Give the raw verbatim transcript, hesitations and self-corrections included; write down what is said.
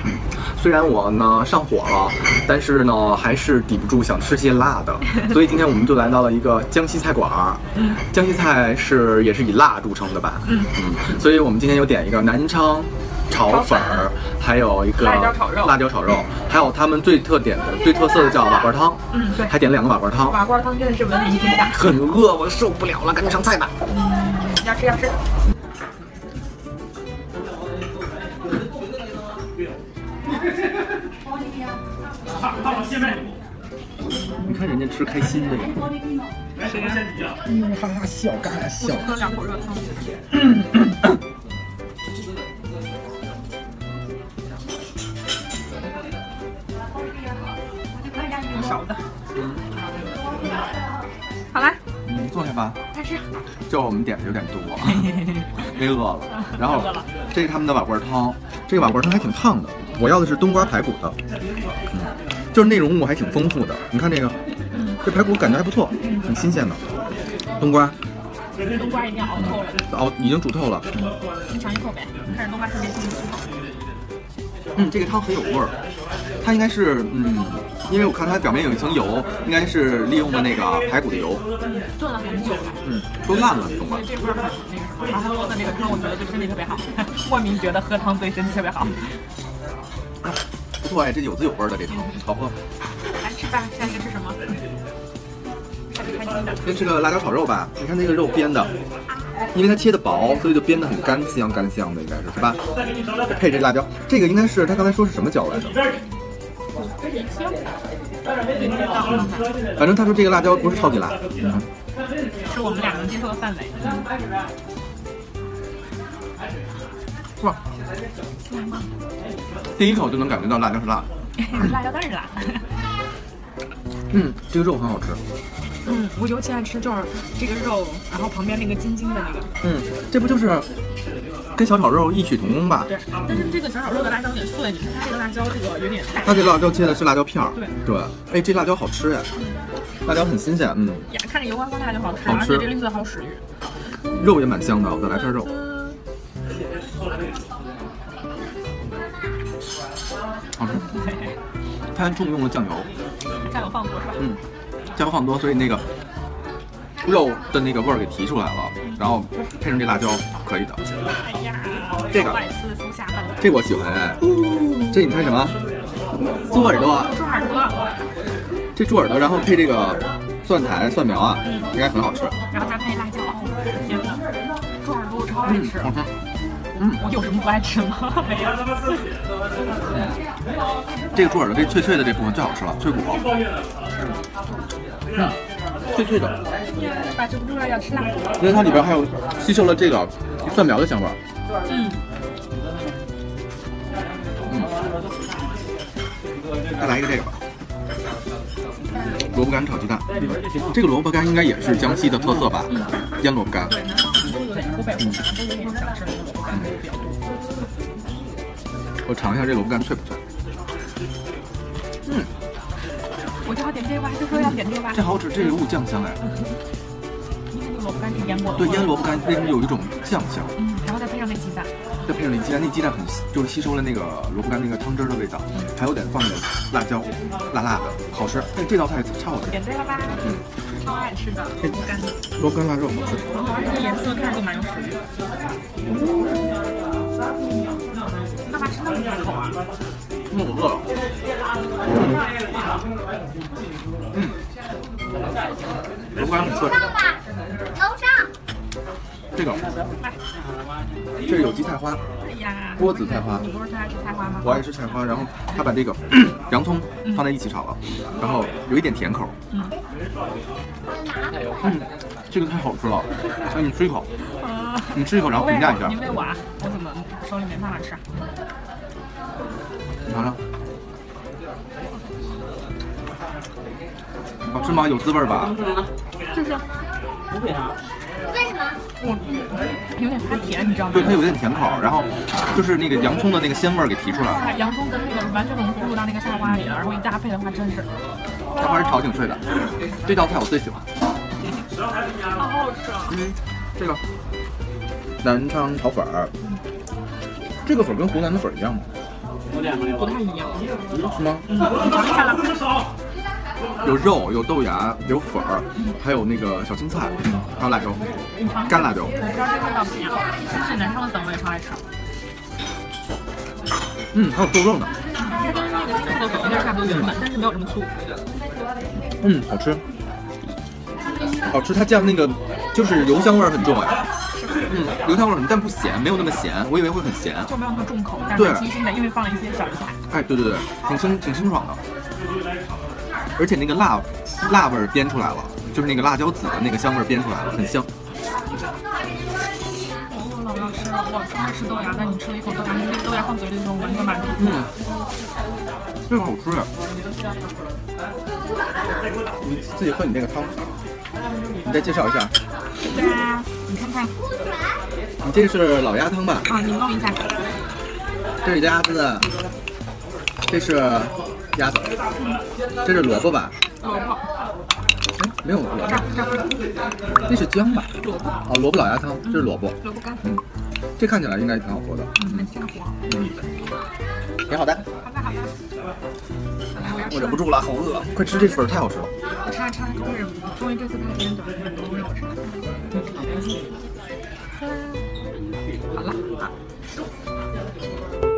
虽然我呢上火了，但是呢还是抵不住想吃些辣的，所以今天我们就来到了一个江西菜馆儿。江西菜是也是以辣著称的吧？嗯嗯，所以我们今天有点一个南昌炒粉儿，还有一个辣椒炒肉， 辣椒炒肉，还有他们最特点的、最特色的叫瓦罐汤。 嗯，对， 还点了两个瓦罐汤。 瓦罐汤真的是闻名天下。 很饿，我受不了了，赶紧上菜吧。 嗯，要吃要吃。 你看人家吃开心的呀， 谁呀？ 嗯，哈哈笑，嘎嘎笑。 喝两口热汤。勺子。好啦， 嗯，坐下吧。 开始。 这我们点的有点多，没饿了。然后这是他们的瓦罐汤，这个瓦罐汤还挺烫的。我要的是冬瓜排骨的，嗯，就是内容物还挺丰富的。你看这个，这排骨感觉还不错，挺新鲜的。冬瓜， 冬瓜一定要熬透了。 熬已经煮透了。 你尝一口呗，看着冬瓜特别新鲜。 嗯，这个汤很有味儿，它应该是嗯，因为我看它表面有一层油，应该是利用了那个排骨的油。 炖了很久了。 嗯，都烂了，冬瓜。 这味儿很那个什么，然后喝的这个汤，我觉得对身体特别好。莫名觉得喝汤对身体特别好。 不错哎，这有滋有味的这汤，好喝。 来吃吧，下去吃什么？开始开心的。 先吃个辣椒炒肉吧，你看那个肉煸的，因为它切的薄，所以就煸的很干香干香的，应该是是吧？配这辣椒，这个应该是他刚才说是什么椒来着？反正他说这个辣椒不是超级辣，嗯， 是我们俩能接受的范围。 是吧？第一口就能感觉到辣椒是辣的。 辣椒当然辣。 嗯，这个肉很好吃。 嗯，我尤其爱吃就是这个肉，然后旁边那个筋筋的那个。 嗯，这不就是跟小炒肉异曲同工吧？ 对，但是这个小炒肉的辣椒有点碎，你看它这个辣椒这个有点太…… 它这辣椒切的是辣椒片儿。 对对，哎，这辣椒好吃呀，辣椒很新鲜，嗯。 呀，看着油光光辣就好吃， 好吃， 而且这绿色好食欲。 肉也蛮香的，我再来片肉。好吃。它还重用了酱油。 酱油放多是吧？ 嗯，酱油放多，所以那个肉的那个味儿给提出来了，然后配上这辣椒可以的。 哎呀， 这个外丝酥下饭。 这个我喜欢哎。这你猜什么？猪耳朵。 猪耳朵。 这猪耳朵，然后配这个蒜苔、蒜苗啊，应该很好吃。 然后再配辣椒，天哪！猪耳朵我超爱吃。 好吃。嗯， 我有什么不爱吃吗？没有。 这个猪耳朵这脆脆的这部分最好吃了，脆骨。嗯，脆脆的。 把这不住了，要吃辣。 因为它里边还有吸收了这个蒜苗的香味。 嗯。 嗯。再来一个这个吧。萝卜干炒鸡蛋，这个萝卜干应该也是江西的特色吧？腌萝卜干。 对，南方很多有点湖北、湖南都有点想吃萝卜干比较多。 我尝一下这萝卜干脆不脆？嗯， 我就要点这个，就说要点这个吧。 这好吃，这有股酱香哎。 因为那个萝卜干是腌过的。 对，腌萝卜干为什么有一种酱香？ 嗯，然后再配上那鸡蛋。 再配上那鸡蛋，那鸡蛋很就是吸收了那个萝卜干那个汤汁的味道，还有点放点辣椒，辣辣的，好吃。哎，这道菜超好吃。 点这个吧。嗯，超爱吃的萝卜干。 萝卜干腊肉好吃。 这个颜色看着就蛮有食欲。干嘛吃那么大口啊？ 因为我饿了。嗯，萝卜干很脆。 楼上。 这个，这是有机菜花， 哎呀， 锅子菜花。 你不是最爱吃菜花吗？ 我爱吃菜花，然后他把这个洋葱放在一起炒了，然后有一点甜口。嗯，嗯，这个太好吃了。哎，你吃一口，你吃一口，然后评价一下。 你喂我啊？我怎么手里没办法吃？ 你尝尝，好吃吗？有滋味吧？ 就是。 为什么？ 我有点太甜，你知道吗？ 对，它有点甜口，然后就是那个洋葱的那个鲜味儿给提出来了。 洋葱跟那个完全能融入到那个菜花里了，然后一搭配的话，真是。 菜花是炒挺脆的，这道菜我最喜欢。 好好吃啊！ 嗯，这个南昌炒粉儿，这个粉跟湖南的粉一样吗？ 不太一样。 是吗？ 嗯，你尝一下啦。 有肉，有豆芽，有粉儿，还有那个小青菜，还有辣椒，干辣椒。 我不知道这个味道怎么样，但是南昌的粉我也超爱吃。 嗯，还有豆肉呢。 它跟那个京口的粉应该差不多圆粉，但是没有这么粗。 嗯，好吃，好吃。它酱那个就是油香味儿很重哎。嗯，油香味儿很，但不咸，没有那么咸。我以为会很咸， 就没有那么重口，但是清新的，因为放了一些小油菜。 哎，对对对，挺清挺清爽的。而且那个辣辣味儿煸出来了，就是那个辣椒籽的那个香味儿煸出来了，很香。 我饿了，我要吃了。我超爱吃豆芽，但你吃了一口豆芽，那个豆芽放嘴里的时候，闻着满地。 嗯，这个好吃。你自己喝你那个汤，你再介绍一下。 对啊，你看看。 你这个是老鸭汤吧？ 啊，你弄一下。 这是鸭子，这是鸭子，这是萝卜吧？ 萝卜。 哎，没有萝卜，那是姜吧？ 萝卜。 哦，萝卜老鸭汤，这是萝卜。 萝卜干。 嗯，这看起来应该挺好喝的。 嗯，很鲜活。 嗯，挺好的。 好的好的。 我忍不住了，好饿，快吃这粉儿太好吃了。 我吃啊吃啊，就是终于这次拍片短片都没有吃。好了，好。